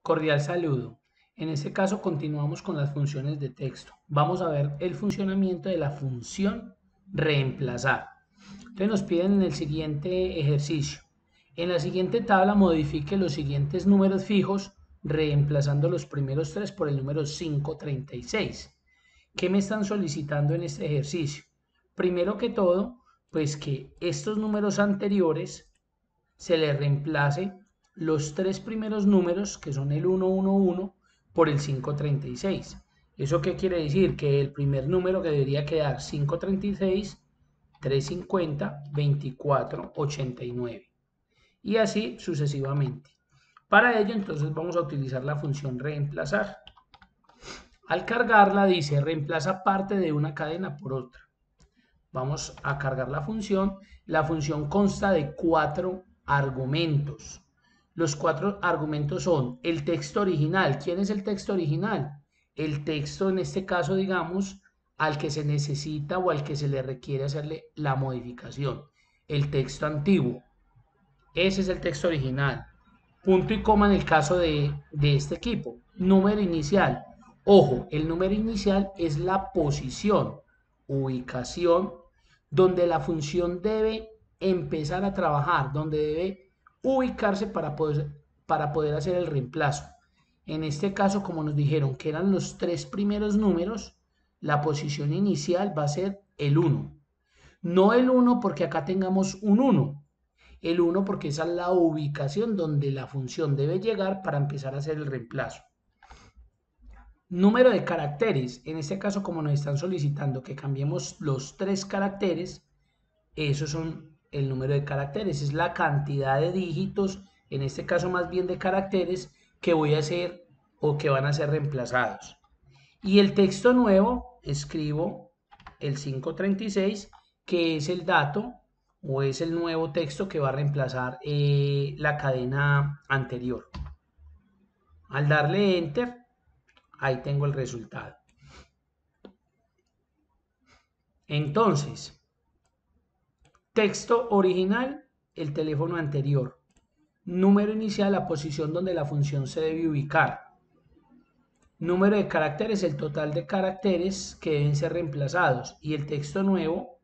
Cordial saludo. En este caso continuamos con las funciones de texto. Vamos a ver el funcionamiento de la función reemplazar. Entonces nos piden en el siguiente ejercicio. En la siguiente tabla modifique los siguientes números fijos reemplazando los primeros tres por el número 536. ¿Qué me están solicitando en este ejercicio? Primero que todo, pues que estos números anteriores se le reemplace los tres primeros números, que son el 111, por el 536. ¿Eso qué quiere decir? Que el primer número que debería quedar 536, 350, 24, 89. Y así sucesivamente. Para ello, entonces vamos a utilizar la función reemplazar. Al cargarla dice reemplaza parte de una cadena por otra. Vamos a cargar la función. La función consta de 4 argumentos. Los 4 argumentos son el texto original. ¿Quién es el texto original? El texto, en este caso, digamos, al que se necesita o al que se le requiere hacerle la modificación. El texto antiguo. Ese es el texto original. Punto y coma en el caso de este equipo. Número inicial. Ojo, el número inicial es la posición, ubicación, donde la función debe empezar a trabajar, donde debe ubicarse para poder hacer el reemplazo. En este caso, como nos dijeron que eran los tres primeros números, la posición inicial va a ser el 1. No el 1 porque acá tengamos un 1. El 1 porque esa es la ubicación donde la función debe llegar para empezar a hacer el reemplazo. Número de caracteres. En este caso, como nos están solicitando que cambiemos los 3 caracteres, esos son el número de caracteres. Es la cantidad de dígitos, en este caso más bien de caracteres, que voy a hacer o que van a ser reemplazados. Y el texto nuevo, escribo el 536, que es el dato o es el nuevo texto que va a reemplazar la cadena anterior. Al darle enter, ahí tengo el resultado. Entonces, texto original, el teléfono anterior. Número inicial, la posición donde la función se debe ubicar. Número de caracteres, el total de caracteres que deben ser reemplazados. Y el texto nuevo,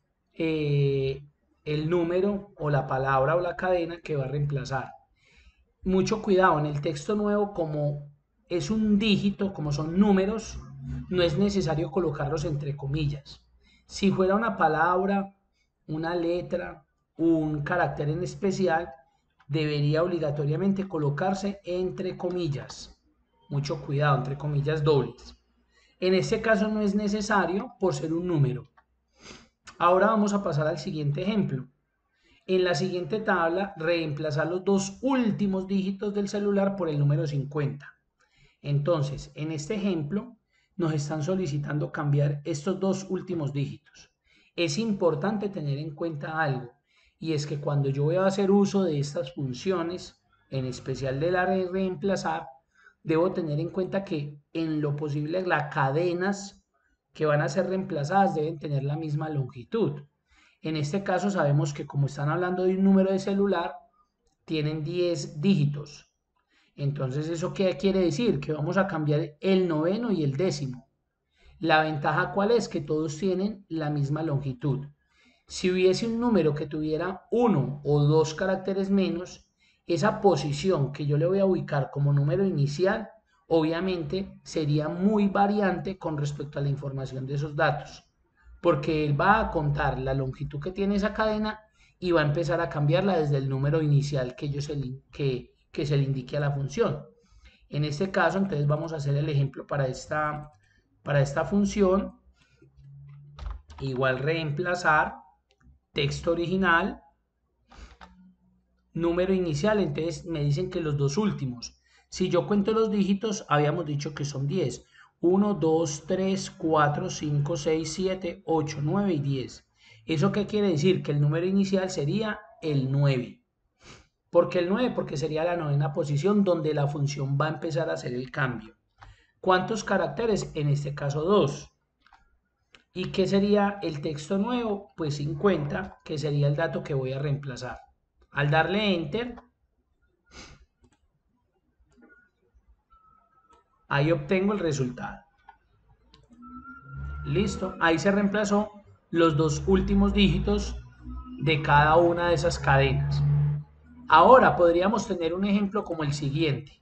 el número o la palabra o la cadena que va a reemplazar. Mucho cuidado, en el texto nuevo, como es un dígito, como son números, no es necesario colocarlos entre comillas. Si fuera una palabra, una letra, un carácter en especial, debería obligatoriamente colocarse entre comillas. Mucho cuidado, entre comillas dobles. En este caso no es necesario por ser un número. Ahora vamos a pasar al siguiente ejemplo. En la siguiente tabla, reemplazar los dos últimos dígitos del celular por el número 50. Entonces, en este ejemplo, nos están solicitando cambiar estos dos últimos dígitos. Es importante tener en cuenta algo, y es que cuando yo voy a hacer uso de estas funciones, en especial de la de reemplazar, debo tener en cuenta que en lo posible las cadenas que van a ser reemplazadas deben tener la misma longitud. En este caso sabemos que como están hablando de un número de celular, tienen 10 dígitos. Entonces, ¿eso qué quiere decir? Que vamos a cambiar el noveno y el décimo. La ventaja, ¿cuál es? Que todos tienen la misma longitud. Si hubiese un número que tuviera uno o dos caracteres menos, esa posición que yo le voy a ubicar como número inicial, obviamente sería muy variante con respecto a la información de esos datos, porque él va a contar la longitud que tiene esa cadena y va a empezar a cambiarla desde el número inicial que se le indique a la función. En este caso, entonces vamos a hacer el ejemplo para esta función. Igual reemplazar texto original, número inicial, entonces me dicen que los dos últimos. Si yo cuento los dígitos, habíamos dicho que son 10. 1, 2, 3, 4, 5, 6, 7, 8, 9 y 10. ¿Eso qué quiere decir? Que el número inicial sería el 9. ¿Por qué el 9? Porque sería la novena posición donde la función va a empezar a hacer el cambio. ¿Cuántos caracteres? En este caso 2. ¿Y qué sería el texto nuevo? Pues 50, que sería el dato que voy a reemplazar. Al darle enter, Ahí obtengo el resultado. Listo, ahí se reemplazó los dos últimos dígitos de cada una de esas cadenas. Ahora podríamos tener un ejemplo como el siguiente.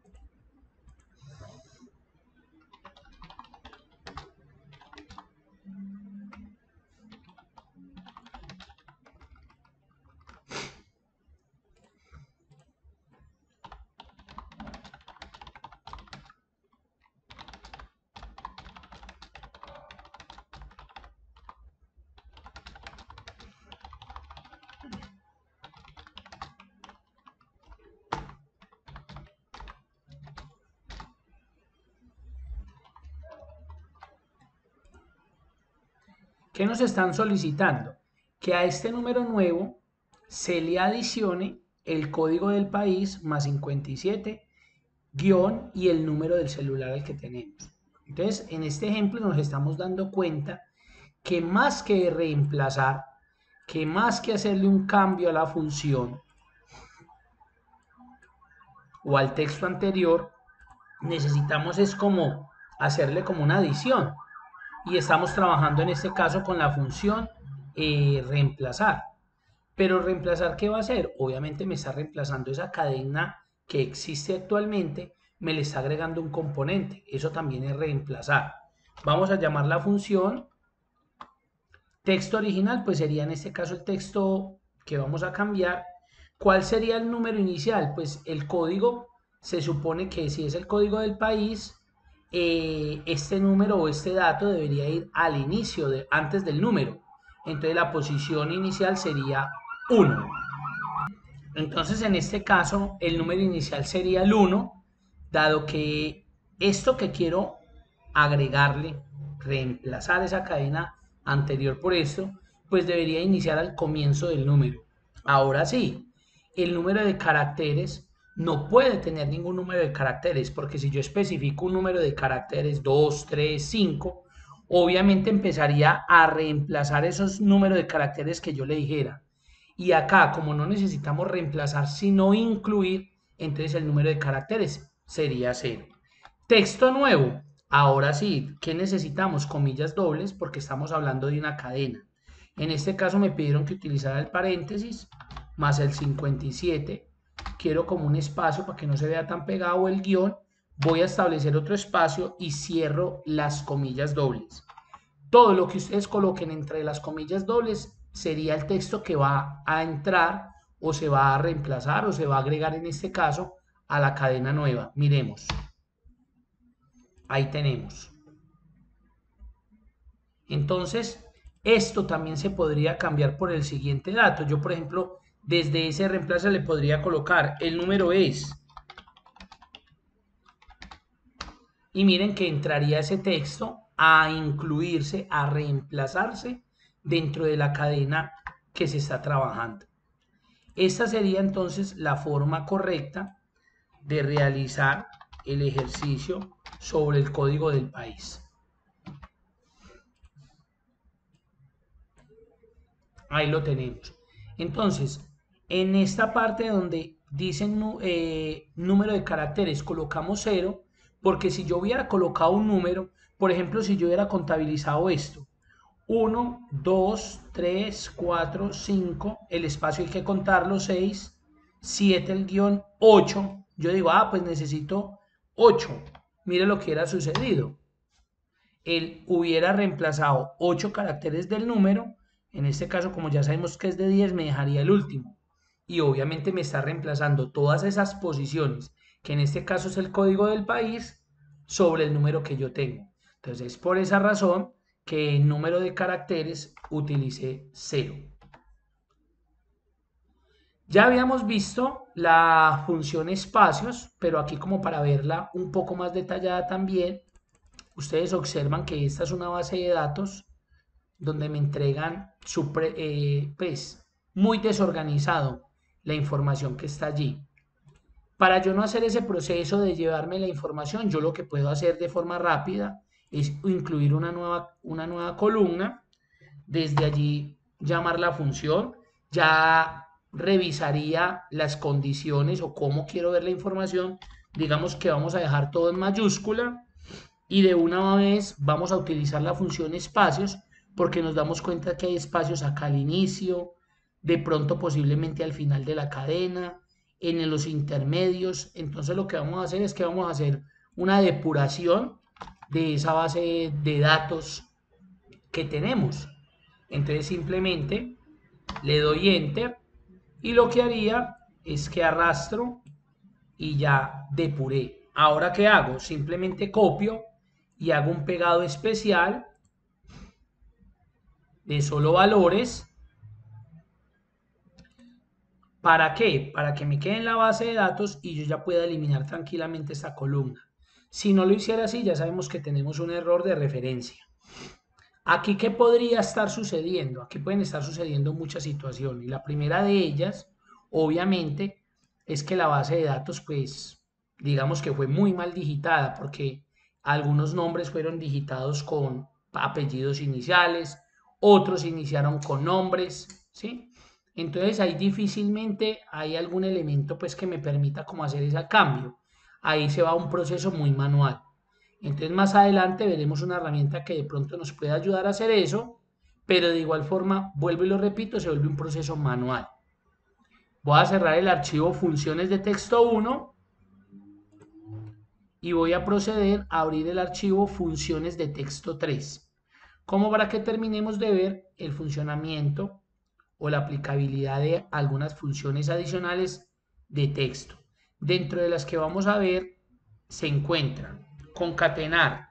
¿Qué nos están solicitando? Que a este número nuevo se le adicione el código del país más 57 guión y el número del celular al que tenemos. Entonces, en este ejemplo nos estamos dando cuenta que más que reemplazar, que más que hacerle un cambio a la función o al texto anterior, necesitamos es como hacerle como una adición. Y estamos trabajando en este caso con la función reemplazar. Pero reemplazar, ¿qué va a hacer? Obviamente me está reemplazando esa cadena que existe actualmente, me le está agregando un componente. Eso también es reemplazar. Vamos a llamar la función texto original, pues sería en este caso el texto que vamos a cambiar. ¿Cuál sería el número inicial? Pues el código, se supone que si es el código del país, este número o este dato debería ir al inicio, antes del número. Entonces la posición inicial sería 1. Entonces en este caso el número inicial sería el 1, dado que esto que quiero agregarle, reemplazar esa cadena anterior por esto, pues debería iniciar al comienzo del número. Ahora sí, el número de caracteres no puede tener ningún número de caracteres, porque si yo especifico un número de caracteres 2, 3, 5, obviamente empezaría a reemplazar esos números de caracteres que yo le dijera. Y acá, como no necesitamos reemplazar, sino incluir, entonces el número de caracteres sería 0. Texto nuevo. Ahora sí, ¿qué necesitamos? Comillas dobles porque estamos hablando de una cadena. En este caso me pidieron que utilizara el paréntesis más el 57. Quiero como un espacio para que no se vea tan pegado el guión. Voy a establecer otro espacio y cierro las comillas dobles. Todo lo que ustedes coloquen entre las comillas dobles sería el texto que va a entrar o se va a reemplazar o se va a agregar en este caso a la cadena nueva. Miremos. Ahí tenemos. Entonces, esto también se podría cambiar por el siguiente dato. Yo, por ejemplo, desde ese reemplazo le podría colocar el número es. Y miren que entraría ese texto a incluirse, a reemplazarse dentro de la cadena que se está trabajando. Esta sería entonces la forma correcta de realizar el ejercicio sobre el código del país. Ahí lo tenemos. Entonces, en esta parte donde dicen número de caracteres, colocamos 0, porque si yo hubiera colocado un número, por ejemplo, si yo hubiera contabilizado esto, 1, 2, 3, 4, 5, el espacio hay que contarlo, 6, 7 el guión, 8, yo digo, pues necesito 8, mire lo que hubiera sucedido. Él hubiera reemplazado 8 caracteres del número, en este caso como ya sabemos que es de 10 me dejaría el último y obviamente me está reemplazando todas esas posiciones que en este caso es el código del país sobre el número que yo tengo. Entonces es por esa razón que el número de caracteres utilicé 0. Ya habíamos visto la función espacios, pero aquí como para verla un poco más detallada también, ustedes observan que esta es una base de datos donde me entregan pues, muy desorganizado la información que está allí. Para yo no hacer ese proceso de llevarme la información, yo lo que puedo hacer de forma rápida es incluir una nueva columna, desde allí llamar la función, ya revisaría las condiciones o cómo quiero ver la información, digamos que vamos a dejar todo en mayúscula y de una vez vamos a utilizar la función espacios porque nos damos cuenta que hay espacios acá al inicio, de pronto posiblemente al final de la cadena, en los intermedios. Entonces lo que vamos a hacer es que vamos a hacer una depuración de esa base de datos que tenemos. Entonces simplemente le doy enter y lo que haría es que arrastro y ya depuré. Ahora, ¿qué hago? Simplemente copio y hago un pegado especial de solo valores. ¿Para qué? Para que me quede en la base de datos y yo ya pueda eliminar tranquilamente esta columna. Si no lo hiciera así, ya sabemos que tenemos un error de referencia. Aquí, ¿qué podría estar sucediendo? Aquí pueden estar sucediendo muchas situaciones. Y la primera de ellas, obviamente, es que la base de datos, pues, digamos que fue muy mal digitada, porque algunos nombres fueron digitados con apellidos iniciales, otros iniciaron con nombres, ¿sí? Entonces ahí difícilmente hay algún elemento, pues, que me permita como hacer ese cambio. Ahí se va un proceso muy manual. Entonces más adelante veremos una herramienta que de pronto nos puede ayudar a hacer eso, pero de igual forma, vuelvo y lo repito, se vuelve un proceso manual. Voy a cerrar el archivo funciones de texto 1 y voy a proceder a abrir el archivo funciones de texto 3, como para que terminemos de ver el funcionamiento o la aplicabilidad de algunas funciones adicionales de texto. Dentro de las que vamos a ver se encuentran concatenar,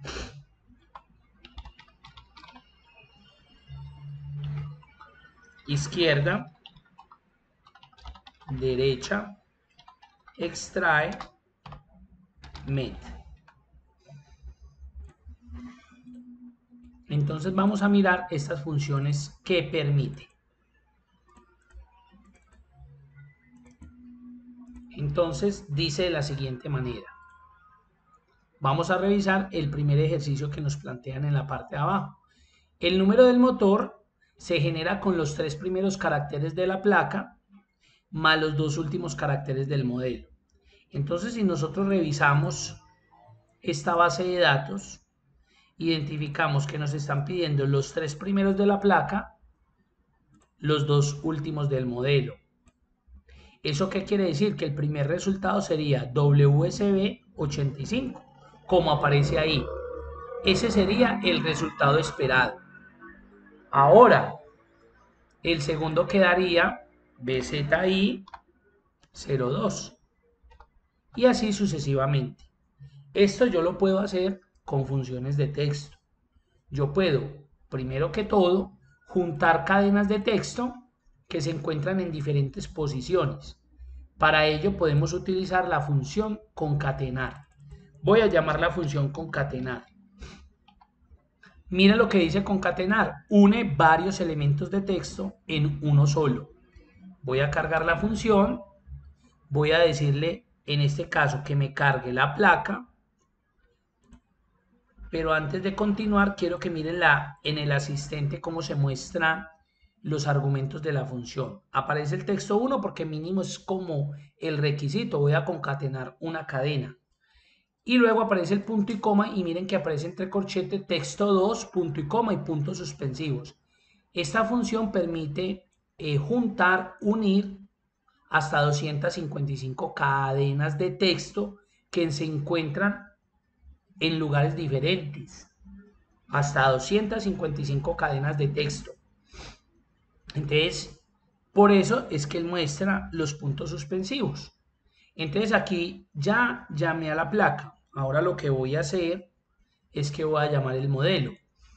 izquierda, derecha, extrae, mete. Entonces vamos a mirar estas funciones que permite. Entonces dice de la siguiente manera. Vamos a revisar el primer ejercicio que nos plantean en la parte de abajo. El número del motor se genera con los 3 primeros caracteres de la placa más los 2 últimos caracteres del modelo. Entonces, si nosotros revisamos esta base de datos, identificamos que nos están pidiendo los 3 primeros de la placa, los 2 últimos del modelo. ¿Eso qué quiere decir? Que el primer resultado sería WSB 85, como aparece ahí. Ese sería el resultado esperado. Ahora, el segundo quedaría BZI 02 y así sucesivamente. Esto yo lo puedo hacer con funciones de texto. Yo puedo, primero que todo, juntar cadenas de texto que se encuentran en diferentes posiciones. Para ello podemos utilizar la función concatenar. Voy a llamar la función concatenar. Mira lo que dice concatenar. Une varios elementos de texto en uno solo. Voy a cargar la función. Voy a decirle, en este caso, que me cargue la placa. Pero antes de continuar, quiero que miren en el asistente cómo se muestran los argumentos de la función. Aparece el texto 1 porque mínimo es como el requisito. Voy a concatenar una cadena. Y luego aparece el punto y coma y miren que aparece entre corchete texto 2, punto y coma y puntos suspensivos. Esta función permite juntar, unir hasta 255 cadenas de texto que se encuentran en lugares diferentes. Hasta 255 cadenas de texto. Entonces, por eso es que él muestra los puntos suspensivos. Entonces aquí ya llamé a la placa. Ahora lo que voy a hacer es que voy a llamar el modelo.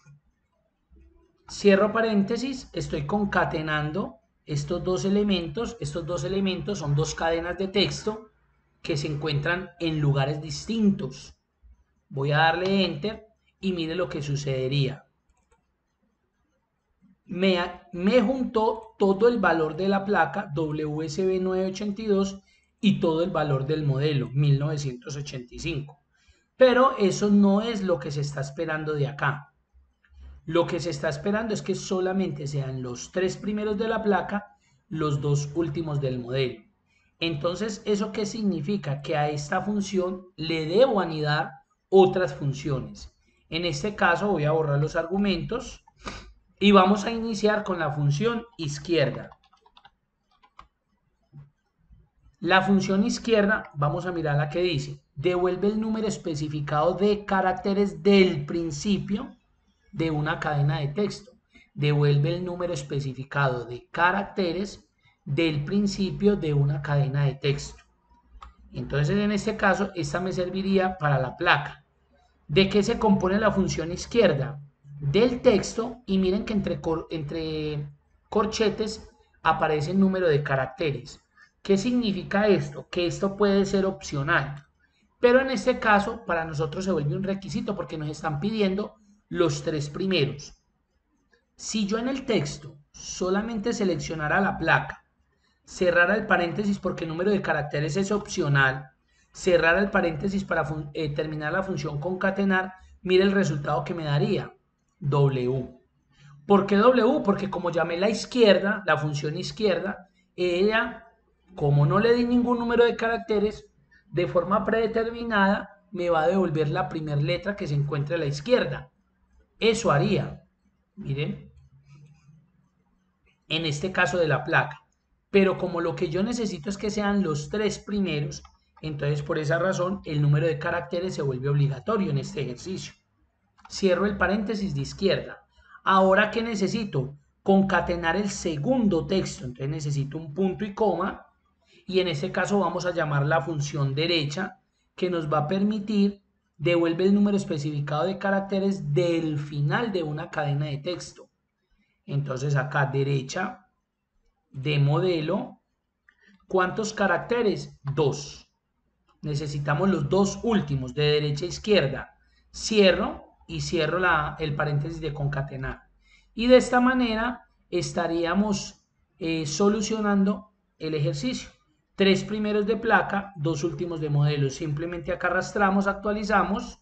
Cierro paréntesis, estoy concatenando estos dos elementos. Estos dos elementos son dos cadenas de texto que se encuentran en lugares distintos. Voy a darle enter y mire lo que sucedería. Me juntó todo el valor de la placa WSB 982 y todo el valor del modelo 1985. Pero eso no es lo que se está esperando de acá. Lo que se está esperando es que solamente sean los 3 primeros de la placa, los 2 últimos del modelo. Entonces, ¿eso qué significa? Que a esta función le debo anidar otras funciones. En este caso voy a borrar los argumentos y vamos a iniciar con la función izquierda. La función izquierda, vamos a mirar la que dice, devuelve el número especificado de caracteres del principio de una cadena de texto. Devuelve el número especificado de caracteres del principio de una cadena de texto. Entonces, en este caso, esta me serviría para la placa. ¿De qué se compone la función izquierda? Del texto, y miren que entre corchetes aparece el número de caracteres. ¿Qué significa esto? Que esto puede ser opcional, pero en este caso para nosotros se vuelve un requisito porque nos están pidiendo los tres primeros. Si yo en el texto solamente seleccionara la placa, cerrara el paréntesis porque el número de caracteres es opcional, cerrar el paréntesis para terminar la función concatenar, mire el resultado que me daría, W. ¿Por qué W? Porque como llamé la izquierda, la función izquierda, ella, como no le di ningún número de caracteres, de forma predeterminada me va a devolver la primera letra que se encuentra a la izquierda. Eso haría, miren, en este caso de la placa. Pero como lo que yo necesito es que sean los tres primeros, entonces por esa razón el número de caracteres se vuelve obligatorio en este ejercicio. Cierro el paréntesis de izquierda. Ahora, ¿qué necesito? Concatenar el segundo texto. Entonces necesito un punto y coma. Y en este caso vamos a llamar la función derecha, que nos va a permitir devuelve el número especificado de caracteres del final de una cadena de texto. Entonces acá derecha de modelo, ¿cuántos caracteres? 2. Necesitamos los dos últimos, de derecha a izquierda. Cierro y cierro el paréntesis de concatenar. Y de esta manera estaríamos solucionando el ejercicio. 3 primeros de placa, 2 últimos de modelo. Simplemente acá arrastramos, actualizamos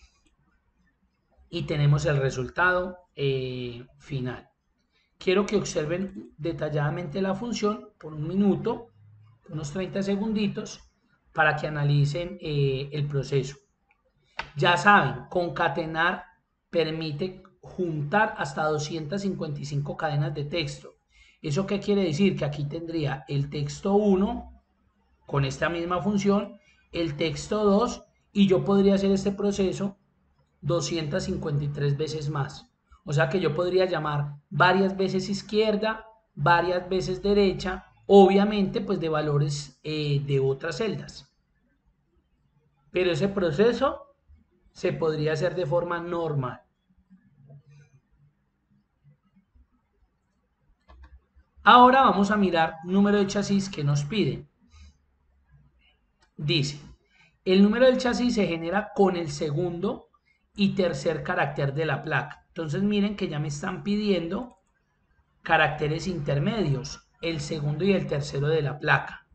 y tenemos el resultado final. Quiero que observen detalladamente la función por un minuto, unos 30 segunditos, para que analicen el proceso. Ya saben, concatenar permite juntar hasta 255 cadenas de texto. ¿Eso qué quiere decir? Que aquí tendría el texto 1 con esta misma función, el texto 2 y yo podría hacer este proceso 253 veces más. O sea que yo podría llamar varias veces izquierda, varias veces derecha, obviamente pues de valores de otras celdas. Pero ese proceso se podría hacer de forma normal. Ahora vamos a mirar número de chasis que nos piden. Dice, el número del chasis se genera con el segundo y tercer carácter de la placa. Entonces miren que ya me están pidiendo caracteres intermedios, el segundo y el tercero de la placa.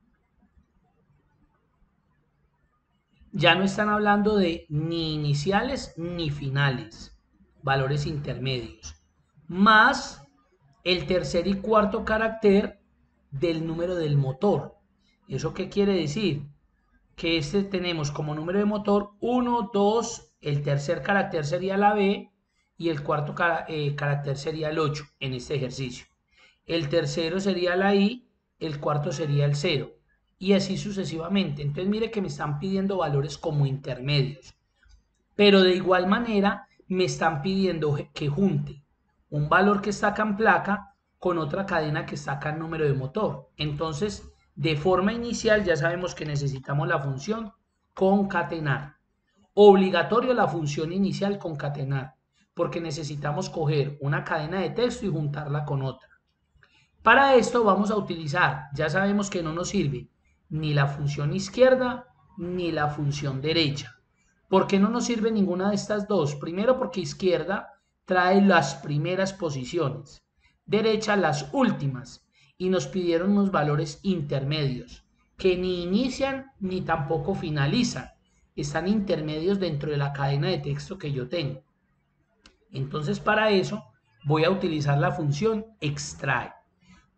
Ya no están hablando de ni iniciales ni finales, valores intermedios, más el tercer y cuarto carácter del número del motor. ¿Eso qué quiere decir? Que tenemos como número de motor 1, 2, el tercer carácter sería la B y el cuarto carácter sería el 8 en este ejercicio. El tercero sería la I, el cuarto sería el 0 y así sucesivamente. Entonces mire que me están pidiendo valores como intermedios, pero de igual manera me están pidiendo que junte un valor que está acá en placa con otra cadena que está acá en número de motor. Entonces, de forma inicial ya sabemos que necesitamos la función concatenar. Obligatorio la función inicial concatenar, porque necesitamos coger una cadena de texto y juntarla con otra. Para esto vamos a utilizar, ya sabemos que no nos sirve ni la función izquierda ni la función derecha. ¿Por qué no nos sirve ninguna de estas dos? Primero porque izquierda trae las primeras posiciones, derecha las últimas y nos pidieron unos valores intermedios que ni inician ni tampoco finalizan. Están intermedios dentro de la cadena de texto que yo tengo. Entonces para eso voy a utilizar la función extrae.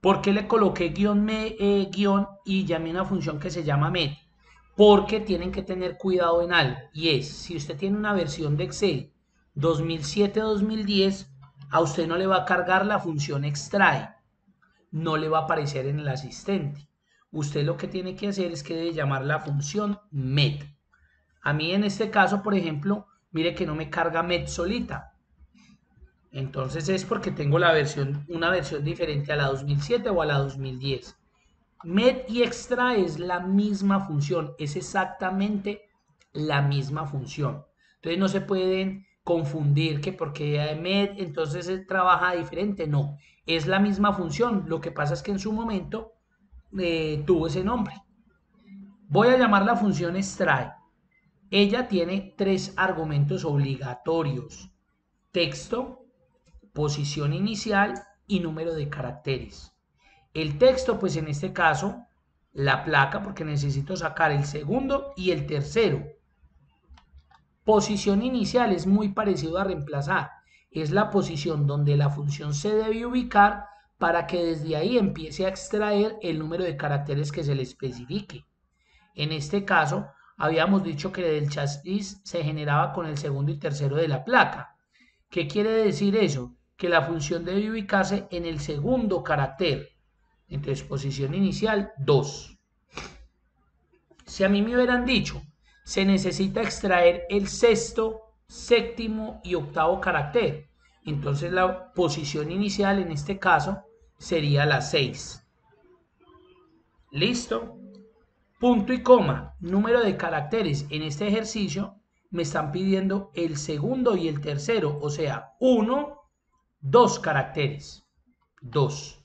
¿Por qué le coloqué guión y llamé una función que se llama med? Porque tienen que tener cuidado en algo, y es, si usted tiene una versión de Excel 2007-2010, a usted no le va a cargar la función extrae, no le va a aparecer en el asistente. Usted lo que tiene que hacer es que debe llamar la función med. A mí en este caso, por ejemplo, mire que no me carga med solita. Entonces es porque tengo una versión diferente a la 2007 o a la 2010. Med y extra es la misma función, es exactamente la misma función. Entonces no se pueden confundir que porque med entonces trabaja diferente. No, es la misma función. Lo que pasa es que en su momento tuvo ese nombre. Voy a llamar la función extrae. Ella tiene 3 argumentos obligatorios: texto, posición inicial y número de caracteres. El texto, pues en este caso, la placa, porque necesito sacar el segundo y el tercero. Posición inicial es muy parecido a reemplazar. Es la posición donde la función se debe ubicar para que desde ahí empiece a extraer el número de caracteres que se le especifique. En este caso, habíamos dicho que el chasis se generaba con el segundo y tercero de la placa. ¿Qué quiere decir eso? Que la función debe ubicarse en el segundo carácter. Entonces, posición inicial 2. Si a mí me hubieran dicho, se necesita extraer el sexto, séptimo y octavo carácter, entonces la posición inicial en este caso sería la 6. ¿Listo? Punto y coma, número de caracteres. En este ejercicio me están pidiendo el segundo y el tercero, o sea, 1, 2 caracteres. 2.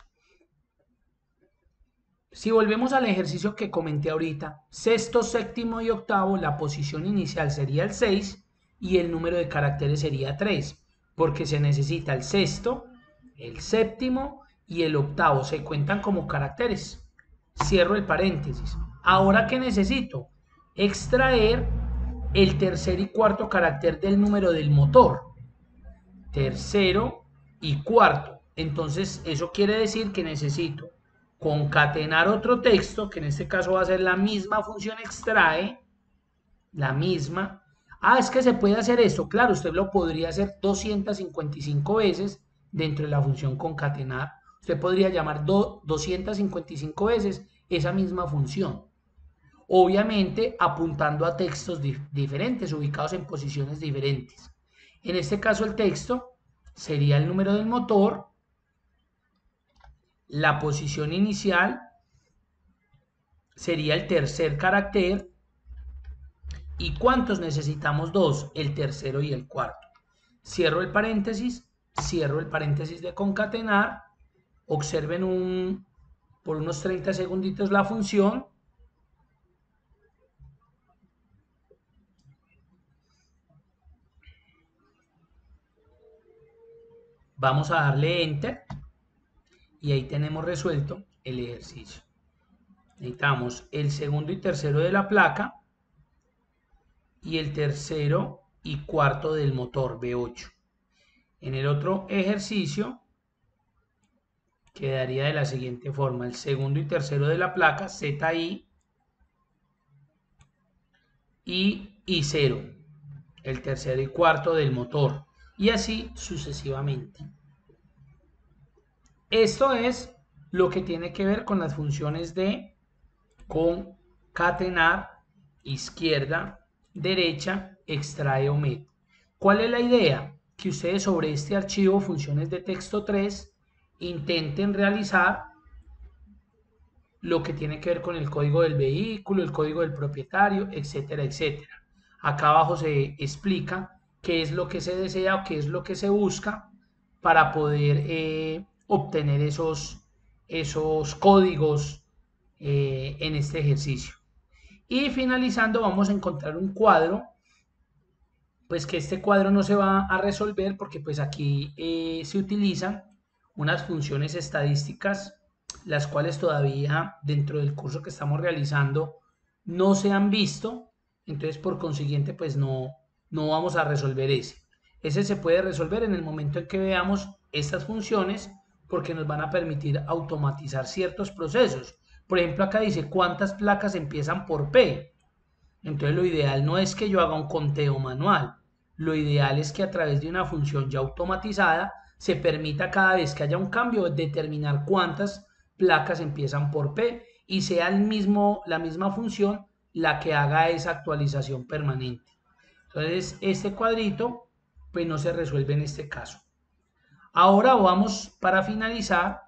Si volvemos al ejercicio que comenté ahorita, sexto, séptimo y octavo, la posición inicial sería el 6 y el número de caracteres sería 3, porque se necesita el sexto, el séptimo y el octavo, se cuentan como caracteres. Cierro el paréntesis. Ahora, ¿qué necesito? Extraer el tercer y cuarto carácter del número del motor. Tercero y cuarto. Entonces, eso quiere decir que necesito concatenar otro texto, que en este caso va a ser la misma función extrae, la misma. Ah, es que se puede hacer esto. Claro, usted lo podría hacer 255 veces dentro de la función concatenar. Usted podría llamar 255 veces esa misma función. Obviamente apuntando a textos diferentes, ubicados en posiciones diferentes. En este caso el texto sería el número del motor, la posición inicial sería el tercer carácter. ¿Y cuántos necesitamos? 2, el tercero y el cuarto. Cierro el paréntesis de concatenar. Observen por unos 30 segunditos la función. Vamos a darle enter y ahí tenemos resuelto el ejercicio. Necesitamos el segundo y tercero de la placa y el tercero y cuarto del motor V8. En el otro ejercicio quedaría de la siguiente forma: el segundo y tercero de la placa, ZI y I0, el tercero y cuarto del motor, y así sucesivamente. Esto es lo que tiene que ver con las funciones de concatenar, izquierda, derecha, extrae o met. ¿Cuál es la idea? Que ustedes sobre este archivo funciones de texto 3 intenten realizar lo que tiene que ver con el código del vehículo, el código del propietario, etcétera, etcétera. Acá abajo se explica qué es lo que se desea o qué es lo que se busca para poder obtener esos códigos en este ejercicio. Y finalizando vamos a encontrar un cuadro, pues que este cuadro no se va a resolver porque pues aquí se utilizan unas funciones estadísticas, las cuales todavía dentro del curso que estamos realizando no se han visto, entonces por consiguiente pues no vamos a resolver ese. Ese se puede resolver en el momento en que veamos estas funciones porque nos van a permitir automatizar ciertos procesos. Por ejemplo, acá dice cuántas placas empiezan por P. Entonces lo ideal no es que yo haga un conteo manual. Lo ideal es que a través de una función ya automatizada se permita cada vez que haya un cambio determinar cuántas placas empiezan por P y sea la misma función la que haga esa actualización permanente. Entonces este cuadrito pues no se resuelve en este caso. Ahora vamos, para finalizar,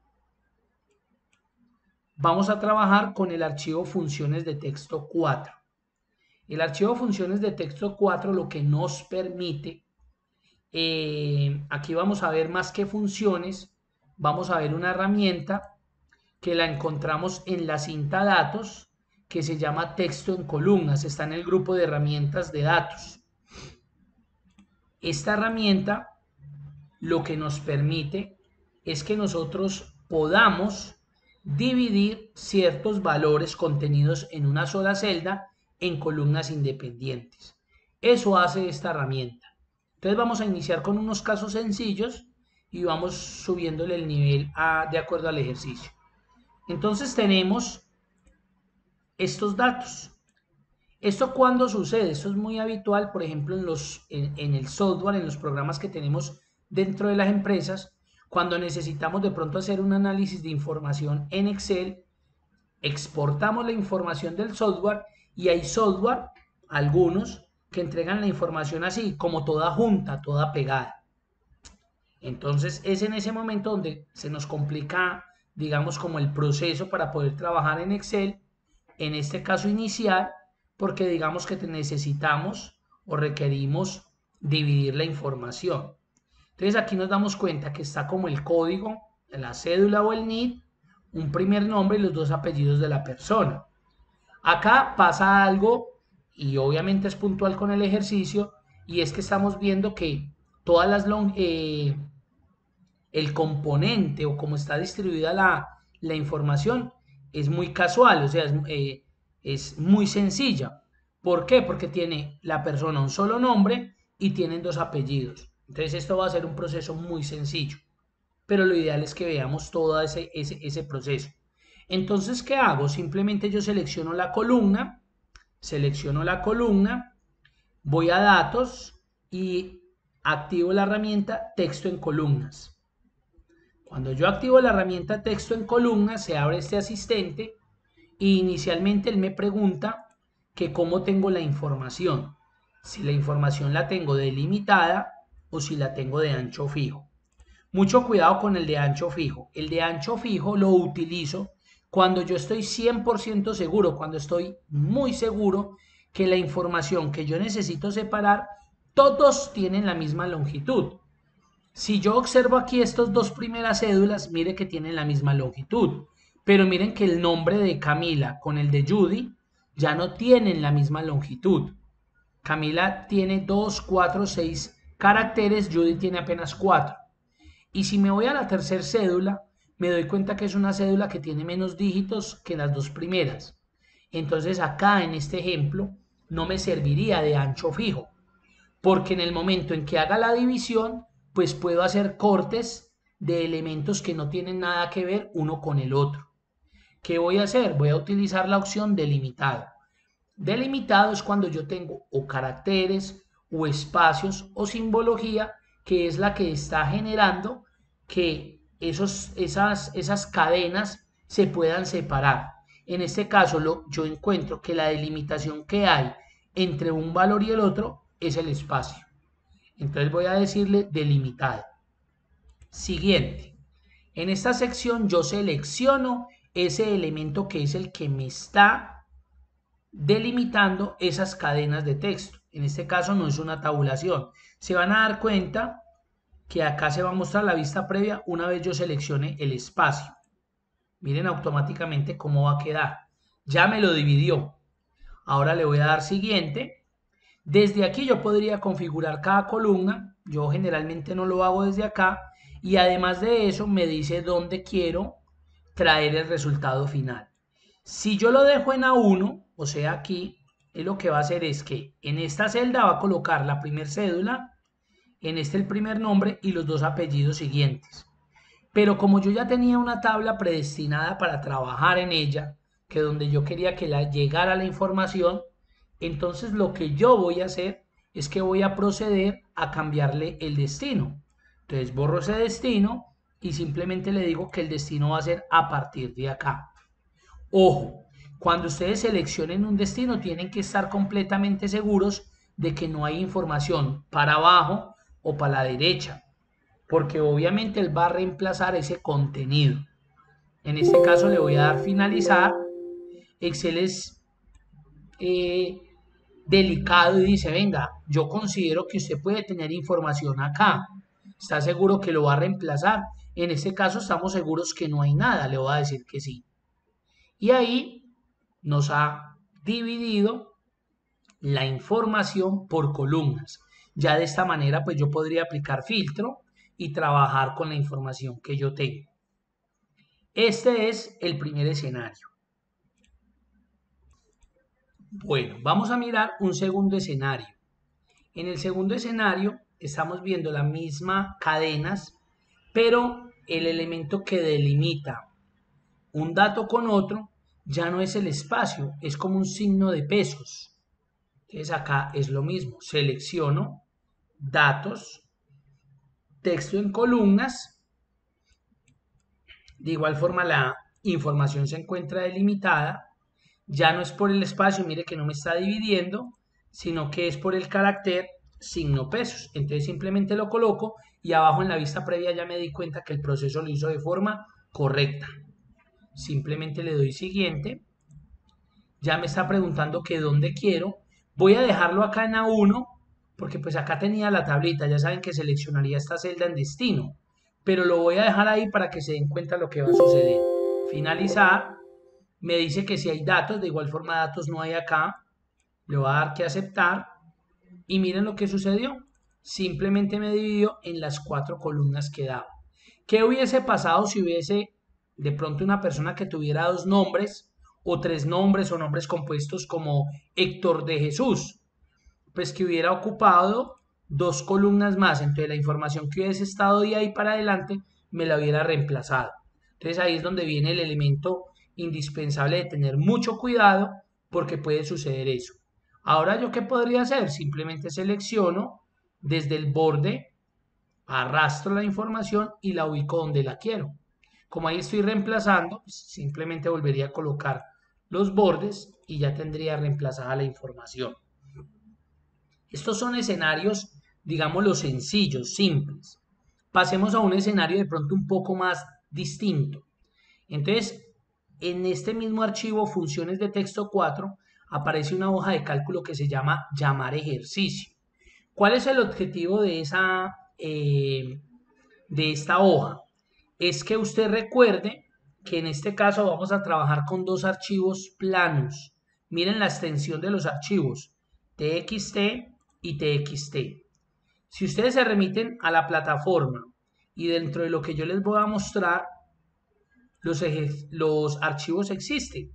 vamos a trabajar con el archivo funciones de texto 4. El archivo funciones de texto 4 lo que nos permite, aquí vamos a ver más que funciones, vamos a ver una herramienta que la encontramos en la cinta datos, que se llama texto en columnas, está en el grupo de herramientas de datos. Esta herramienta lo que nos permite es que nosotros podamos dividir ciertos valores contenidos en una sola celda en columnas independientes. Eso hace esta herramienta. Entonces vamos a iniciar con unos casos sencillos y vamos subiéndole el nivel de acuerdo al ejercicio. Entonces tenemos estos datos. ¿Esto cuándo sucede? Esto es muy habitual, por ejemplo, en el software, en los programas que tenemos dentro de las empresas, cuando necesitamos de pronto hacer un análisis de información en Excel, exportamos la información del software y hay software, algunos, que entregan la información así, como toda junta, toda pegada. Entonces es en ese momento donde se nos complica, digamos, como el proceso para poder trabajar en Excel, en este caso inicial, porque digamos que necesitamos o requerimos dividir la información. Entonces aquí nos damos cuenta que está como el código, la cédula o el NID, un primer nombre y los dos apellidos de la persona. Acá pasa algo y obviamente es puntual con el ejercicio y es que estamos viendo que todas las el componente o cómo está distribuida la información es muy casual, o sea, es muy sencilla. ¿Por qué? Porque tiene la persona un solo nombre y tienen dos apellidos. Entonces esto va a ser un proceso muy sencillo, pero lo ideal es que veamos todo ese proceso. Entonces, ¿qué hago? Simplemente yo selecciono la columna, voy a datos y activo la herramienta texto en columnas. Cuando yo activo la herramienta texto en columnas, se abre este asistente y inicialmente él me pregunta que cómo tengo la información, si la información la tengo delimitada o si la tengo de ancho fijo. Mucho cuidado con el de ancho fijo. El de ancho fijo lo utilizo cuando yo estoy 100% seguro, cuando estoy muy seguro que la información que yo necesito separar, todos tienen la misma longitud. Si yo observo aquí estas dos primeras cédulas, mire que tienen la misma longitud, pero miren que el nombre de Camila con el de Judy ya no tienen la misma longitud. Camila tiene 2, 4, 6 caracteres, Judy tiene apenas 4. Y si me voy a la tercera cédula, me doy cuenta que es una cédula que tiene menos dígitos que las dos primeras. Entonces acá en este ejemplo no me serviría de ancho fijo, porque en el momento en que haga la división, pues puedo hacer cortes de elementos que no tienen nada que ver uno con el otro. ¿Qué voy a hacer? Voy a utilizar la opción delimitado. Delimitado es cuando yo tengo o caracteres o espacios o simbología que es la que está generando que esas cadenas se puedan separar. En este caso yo encuentro que la delimitación que hay entre un valor y el otro es el espacio. Entonces voy a decirle delimitado. Siguiente. En esta sección yo selecciono ese elemento que es el que me está delimitando esas cadenas de texto. En este caso no es una tabulación. Se van a dar cuenta que acá se va a mostrar la vista previa una vez yo seleccione el espacio. Miren automáticamente cómo va a quedar. Ya me lo dividió. Ahora le voy a dar siguiente. Desde aquí yo podría configurar cada columna. Yo generalmente no lo hago desde acá. Y además de eso me dice dónde quiero traer el resultado final. Si yo lo dejo en A1, o sea aquí, lo que va a hacer es que en esta celda va a colocar la primera cédula, en este el primer nombre y los dos apellidos siguientes. Pero como yo ya tenía una tabla predestinada para trabajar en ella, que donde yo quería que llegara la información, entonces lo que yo voy a hacer es que voy a proceder a cambiarle el destino. Entonces borro ese destino y simplemente le digo que el destino va a ser a partir de acá. Ojo, cuando ustedes seleccionen un destino tienen que estar completamente seguros de que no hay información para abajo o para la derecha, porque obviamente él va a reemplazar ese contenido. En este caso le voy a dar finalizar. Excel es eh, delicado y dice, venga, yo considero que usted puede tener información acá. ¿Está seguro que lo va a reemplazar? En este caso estamos seguros que no hay nada, le voy a decir que sí. Y ahí nos ha dividido la información por columnas. Ya de esta manera, pues yo podría aplicar filtro y trabajar con la información que yo tengo. Este es el primer escenario. Bueno, vamos a mirar un segundo escenario. En el segundo escenario estamos viendo las mismas cadenas, pero el elemento que delimita un dato con otro ya no es el espacio, es como un signo de pesos. Entonces acá es lo mismo, selecciono datos, texto en columnas, de igual forma la información se encuentra delimitada, ya no es por el espacio, mire que no me está dividiendo, sino que es por el carácter signo pesos. Entonces simplemente lo coloco y abajo en la vista previa ya me di cuenta que el proceso lo hizo de forma correcta. Simplemente le doy siguiente. Ya me está preguntando que dónde quiero. Voy a dejarlo acá en A1 porque pues acá tenía la tablita. Ya saben que seleccionaría esta celda en destino. Pero lo voy a dejar ahí para que se den cuenta lo que va a suceder. Finalizar. Me dice que si hay datos, de igual forma datos no hay acá. Le voy a dar que aceptar. Y miren lo que sucedió. Simplemente me dividió en las 4 columnas que daba. ¿Qué hubiese pasado si hubiese de pronto una persona que tuviera 2 nombres o 3 nombres o nombres compuestos como Héctor de Jesús? Pues que hubiera ocupado 2 columnas más. Entonces la información que hubiese estado de ahí para adelante me la hubiera reemplazado. Entonces ahí es donde viene el elemento indispensable de tener mucho cuidado porque puede suceder eso. Ahora yo qué podría hacer? Simplemente selecciono desde el borde, arrastro la información y la ubico donde la quiero. Como ahí estoy reemplazando, pues simplemente volvería a colocar los bordes y ya tendría reemplazada la información. Estos son escenarios, digamos, los sencillos, simples. Pasemos a un escenario de pronto un poco más distinto. Entonces, en este mismo archivo, funciones de texto 4, aparece una hoja de cálculo que se llama llamar ejercicio. ¿Cuál es el objetivo de esta hoja? Es que usted recuerde que en este caso vamos a trabajar con 2 archivos planos. Miren la extensión de los archivos, txt y txt. Si ustedes se remiten a la plataforma y dentro de lo que yo les voy a mostrar, los archivos existen.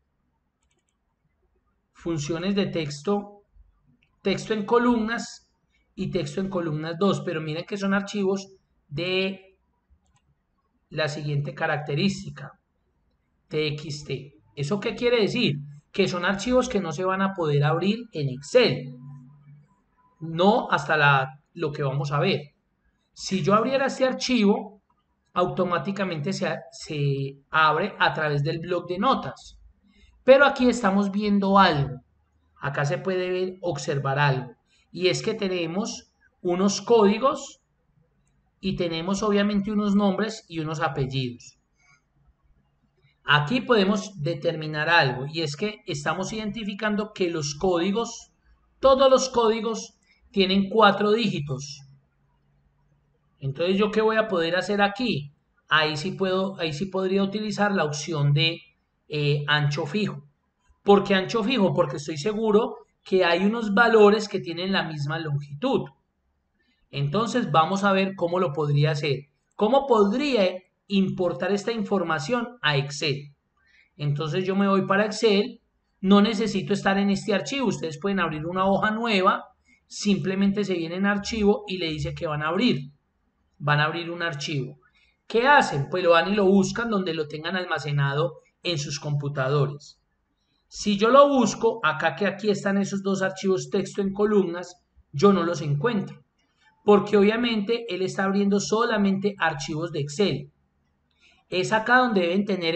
Funciones de texto, texto en columnas y texto en columnas 2, pero miren que son archivos de la siguiente característica, txt. ¿Eso qué quiere decir? Que son archivos que no se van a poder abrir en Excel, no hasta lo que vamos a ver. Si yo abriera este archivo, automáticamente se abre a través del bloc de notas. Pero aquí estamos viendo algo. Acá se puede observar algo. Y es que tenemos unos códigos y tenemos obviamente unos nombres y unos apellidos. Aquí podemos determinar algo y es que estamos identificando que los códigos, todos los códigos tienen 4 dígitos. Entonces, ¿yo qué voy a poder hacer aquí? Ahí sí podría utilizar la opción de ancho fijo. ¿Por qué ancho fijo? Porque estoy seguro que hay unos valores que tienen la misma longitud. Entonces, vamos a ver cómo lo podría hacer. ¿Cómo podría importar esta información a Excel? Entonces, yo me voy para Excel. No necesito estar en este archivo. Ustedes pueden abrir una hoja nueva. Simplemente se viene en archivo y le dice que van a abrir un archivo. ¿Qué hacen? Pues lo van y lo buscan donde lo tengan almacenado en sus computadores. Si yo lo busco, acá que aquí están esos dos archivos texto en columnas, yo no los encuentro, porque obviamente él está abriendo solamente archivos de Excel. Es acá donde deben tener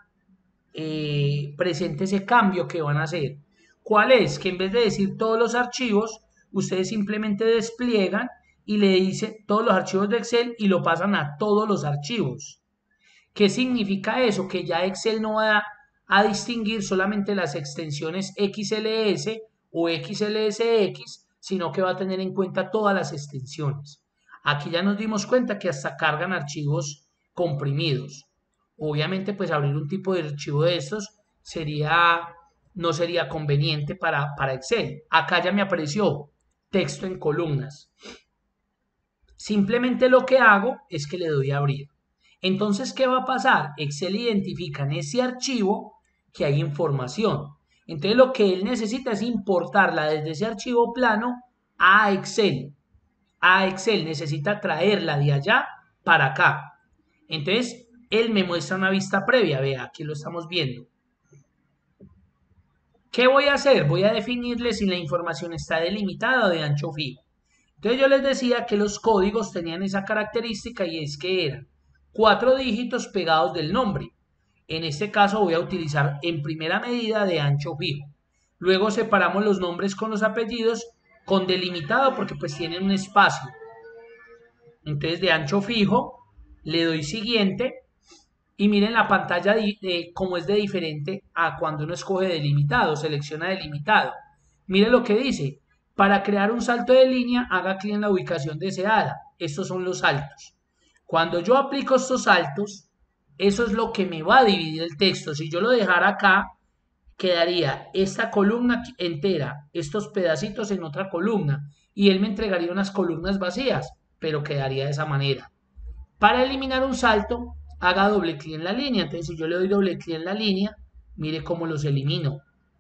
presente ese cambio que van a hacer. ¿Cuál es? Que en vez de decir todos los archivos, ustedes simplemente despliegan y le dicen todos los archivos de Excel y lo pasan a todos los archivos. ¿Qué significa eso? Que ya Excel no va a distinguir solamente las extensiones XLS o XLSX, sino que va a tener en cuenta todas las extensiones. Aquí ya nos dimos cuenta que hasta cargan archivos comprimidos. Obviamente, pues abrir un tipo de archivo de estos no sería conveniente para Excel. Acá ya me apareció texto en columnas. Simplemente lo que hago es que le doy a abrir. Entonces, ¿qué va a pasar? Excel identifica en ese archivo que hay información. Entonces, lo que él necesita es importarla desde ese archivo plano a Excel. A Excel necesita traerla de allá para acá. Entonces, él me muestra una vista previa. Vea, aquí lo estamos viendo. ¿Qué voy a hacer? Voy a definirle si la información está delimitada o de ancho fijo. Entonces yo les decía que los códigos tenían esa característica y es que eran 4 dígitos pegados del nombre. En este caso voy a utilizar en primera medida de ancho fijo. Luego separamos los nombres con los apellidos con delimitado porque pues tienen un espacio. Entonces de ancho fijo le doy siguiente y miren la pantalla cómo es de diferente a cuando uno escoge delimitado, selecciona delimitado. Miren lo que dice. Para crear un salto de línea, haga clic en la ubicación deseada. Estos son los saltos. Cuando yo aplico estos saltos, eso es lo que me va a dividir el texto. Si yo lo dejara acá, quedaría esta columna entera, estos pedacitos en otra columna, y él me entregaría unas columnas vacías, pero quedaría de esa manera. Para eliminar un salto, haga doble clic en la línea. Entonces, si yo le doy doble clic en la línea, mire cómo los elimino.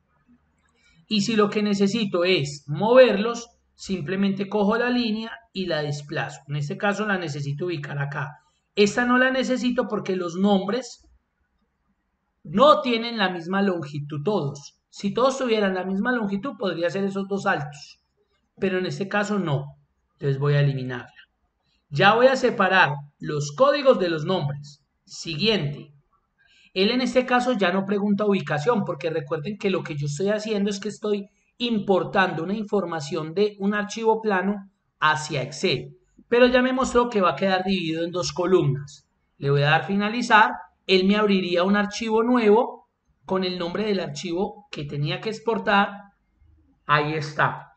Y si lo que necesito es moverlos, simplemente cojo la línea y la desplazo. En este caso la necesito ubicar acá. Esta no la necesito porque los nombres no tienen la misma longitud todos. Si todos tuvieran la misma longitud, podría ser esos dos saltos. Pero en este caso no. Entonces voy a eliminarla. Ya voy a separar los códigos de los nombres. Siguiente. Él en este caso ya no pregunta ubicación, porque recuerden que lo que yo estoy haciendo es que estoy importando una información de un archivo plano hacia Excel. Pero ya me mostró que va a quedar dividido en dos columnas. Le voy a dar finalizar. Él me abriría un archivo nuevo con el nombre del archivo que tenía que exportar. Ahí está.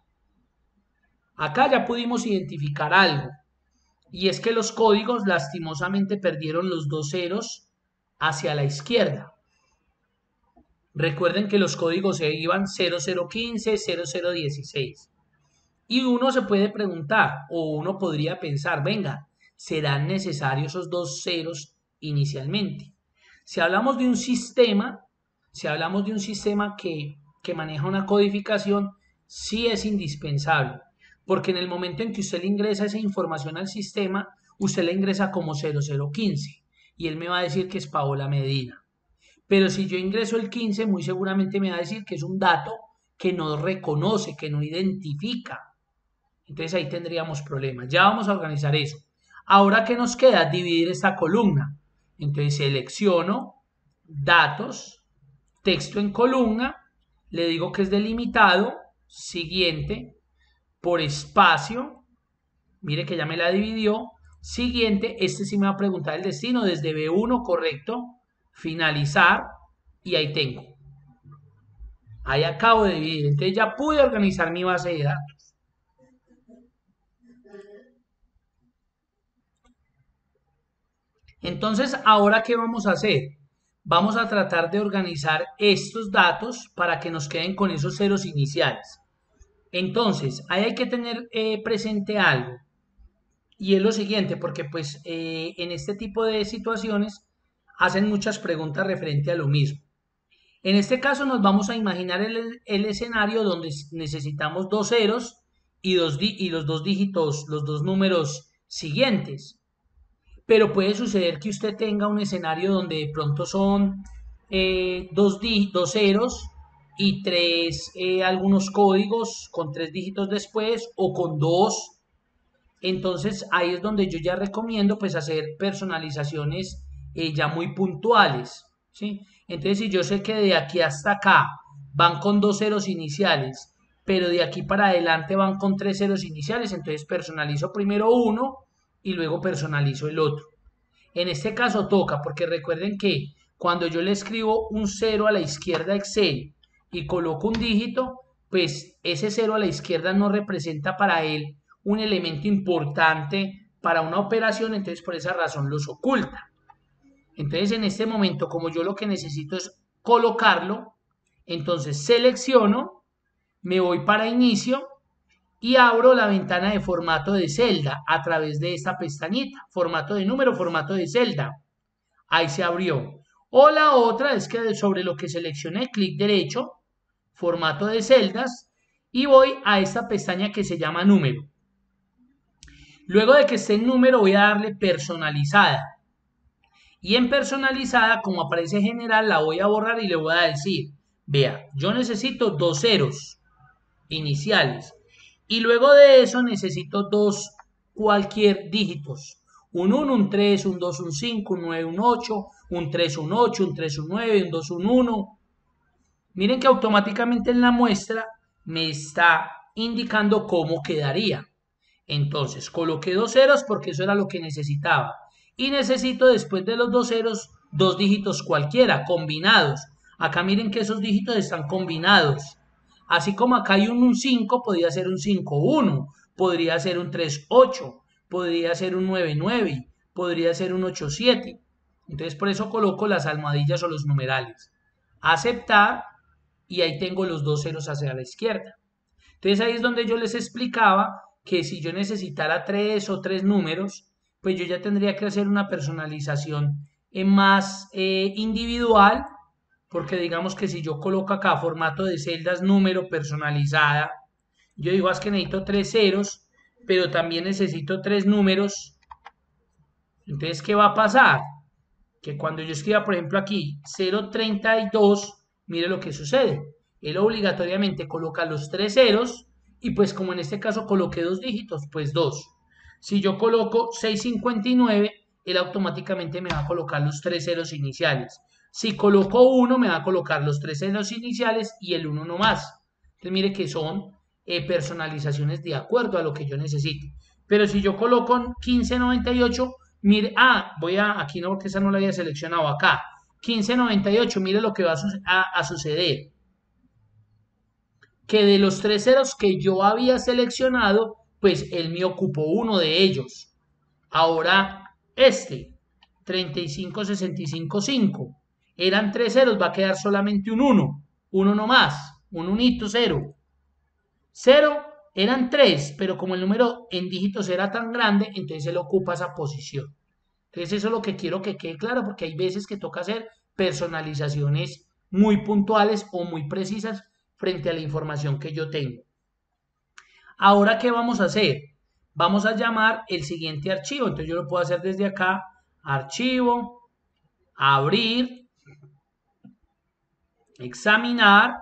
Acá ya pudimos identificar algo. Y es que los códigos lastimosamente perdieron los dos ceros hacia la izquierda. Recuerden que los códigos se iban 0015, 0016. Y uno se puede preguntar, o uno podría pensar, venga, ¿serán necesarios esos dos ceros inicialmente? Si hablamos de un sistema, que maneja una codificación, sí es indispensable, porque en el momento en que usted le ingresa esa información al sistema, usted la ingresa como 0015 y él me va a decir que es Paola Medina. Pero si yo ingreso el 15, muy seguramente me va a decir que es un dato que no reconoce, que no identifica. Entonces ahí tendríamos problemas. Ya vamos a organizar eso. Ahora, ¿qué nos queda? Dividir esta columna. Entonces selecciono datos, texto en columna, le digo que es delimitado, siguiente, por espacio, mire que ya me la dividió, siguiente, este sí me va a preguntar el destino desde B1, correcto, finalizar y ahí tengo. Ahí acabo de dividir, entonces ya pude organizar mi base de datos. Entonces, ¿ahora qué vamos a hacer? Vamos a tratar de organizar estos datos para que nos queden con esos ceros iniciales. Entonces, ahí hay que tener presente algo. Y es lo siguiente, porque pues en este tipo de situaciones hacen muchas preguntas referente a lo mismo. En este caso nos vamos a imaginar el escenario donde necesitamos dos ceros y los dos dígitos, los dos números siguientes. pero puede suceder que usted tenga un escenario donde de pronto son dos ceros y tres algunos códigos con 3 dígitos después o con dos. Entonces ahí es donde yo ya recomiendo pues hacer personalizaciones ya muy puntuales, ¿sí? Entonces si yo sé que de aquí hasta acá van con 2 ceros iniciales, pero de aquí para adelante van con 3 ceros iniciales, entonces personalizo primero uno y luego personalizo el otro. En este caso toca, porque recuerden que cuando yo le escribo un 0 a la izquierda a Excel y coloco un dígito, pues ese 0 a la izquierda no representa para él un elemento importante para una operación, entonces por esa razón los oculta. Entonces en este momento, como yo lo que necesito es colocarlo, entonces selecciono, me voy para inicio y abro la ventana de formato de celda a través de esta pestañita, formato de número, formato de celda. Ahí se abrió. O la otra es que sobre lo que seleccioné, clic derecho, formato de celdas, y voy a esta pestaña que se llama número. Luego de que esté en número voy a darle personalizada. Y en personalizada, como aparece general, la voy a borrar y le voy a decir, vea, yo necesito 2 ceros iniciales. Y luego de eso necesito dos cualquier dígitos. Un 1, un 3, un 2, un 5, un 9, un 8, un 3, un 8, un 3, un 9, un 2, un 1. Miren que automáticamente en la muestra me está indicando cómo quedaría. Entonces, coloqué 2 ceros porque eso era lo que necesitaba. Y necesito después de los 2 ceros, 2 dígitos cualquiera, combinados. Acá miren que esos dígitos están combinados. Así como acá hay un 5, podría ser un 5, 1, podría ser un 3, 8, podría ser un 9, 9, podría ser un 8, 7. Entonces por eso coloco las almohadillas o los numerales. Aceptar y ahí tengo los 2 ceros hacia la izquierda. Entonces ahí es donde yo les explicaba que si yo necesitara 3 números, pues yo ya tendría que hacer una personalización más individual, porque digamos que si yo coloco acá formato de celdas, número personalizada, yo digo, es que necesito 3 ceros, pero también necesito 3 números. Entonces, ¿qué va a pasar? Que cuando yo escriba, por ejemplo, aquí 032, mire lo que sucede. Él obligatoriamente coloca los 3 ceros y pues como en este caso coloqué 2 dígitos, pues 2. Si yo coloco 659, él automáticamente me va a colocar los 3 ceros iniciales. Si coloco 1, me va a colocar los 3 ceros iniciales y el 1 nomás. Entonces mire que son personalizaciones de acuerdo a lo que yo necesito. Pero si yo coloco 1598, mire, aquí no, porque esa no la había seleccionado acá. 1598, mire lo que va a suceder. Que de los 3 ceros que yo había seleccionado, pues él me ocupó uno de ellos. Ahora, 35655, eran 3 ceros, va a quedar solamente un 1. Uno nomás, un unito, 0. 0 eran 3, pero como el número en dígitos era tan grande, entonces él ocupa esa posición. Entonces eso es lo que quiero que quede claro, porque hay veces que toca hacer personalizaciones muy puntuales o muy precisas frente a la información que yo tengo. Ahora, ¿qué vamos a hacer? Vamos a llamar el siguiente archivo. Entonces yo lo puedo hacer desde acá, archivo, abrir, examinar,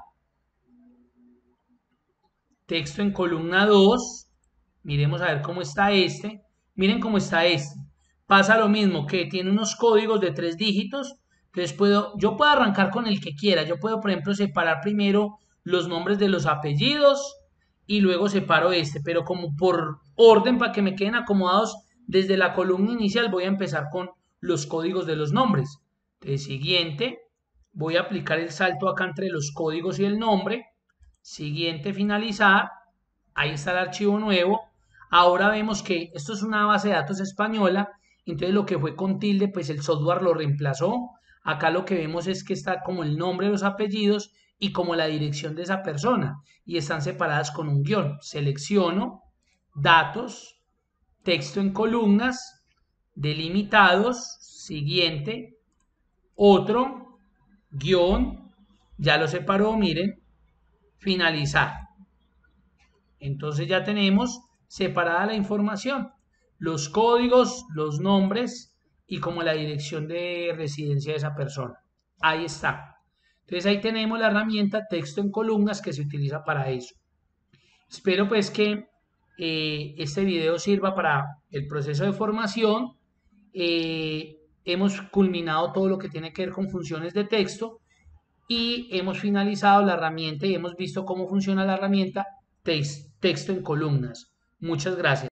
texto en columna 2. Miremos a ver cómo está este. Miren cómo está este. Pasa lo mismo, que tiene unos códigos de 3 dígitos. Entonces yo puedo arrancar con el que quiera. Yo puedo, por ejemplo, separar primero los nombres de los apellidos y luego separo este. Pero como por orden, para que me queden acomodados desde la columna inicial, voy a empezar con los códigos de los nombres. Entonces, siguiente, voy a aplicar el salto acá entre los códigos y el nombre. Siguiente, finalizar. Ahí está el archivo nuevo. Ahora vemos que esto es una base de datos española, entonces lo que fue con tilde, pues el software lo reemplazó. Acá lo que vemos es que está como el nombre, los apellidos y como la dirección de esa persona y están separadas con un guión. Selecciono datos, texto en columnas, delimitados, siguiente, otro, guión, ya lo separó, miren, finalizar. Entonces ya tenemos separada la información, los códigos, los nombres y como la dirección de residencia de esa persona. Ahí está. Entonces ahí tenemos la herramienta texto en columnas que se utiliza para eso. Espero pues que este video sirva para el proceso de formación. Hemos culminado todo lo que tiene que ver con funciones de texto y hemos finalizado la herramienta y hemos visto cómo funciona la herramienta texto en columnas. Muchas gracias.